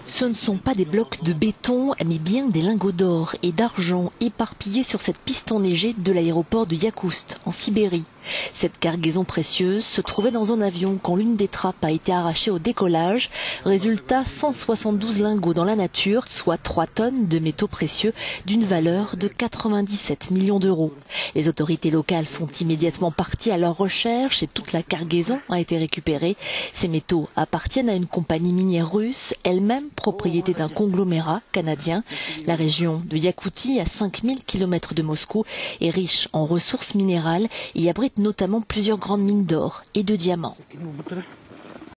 Ce ne sont pas des blocs de béton, mais bien des lingots d'or et d'argent éparpillés sur cette piste enneigée de l'aéroport de Yakoust, en Sibérie. Cette cargaison précieuse se trouvait dans un avion quand l'une des trappes a été arrachée au décollage. Résultat, 172 lingots dans la nature, soit 3 tonnes de métaux précieux d'une valeur de 97 millions d'euros. Les autorités locales sont immédiatement parties à leur recherche et toute la cargaison a été récupérée. Ces métaux appartiennent à une compagnie minière russe, elle-même propriété d'un conglomérat canadien. La région de Iakoutie, à 5000 km de Moscou, est riche en ressources minérales et abrite notamment plusieurs grandes mines d'or et de diamants.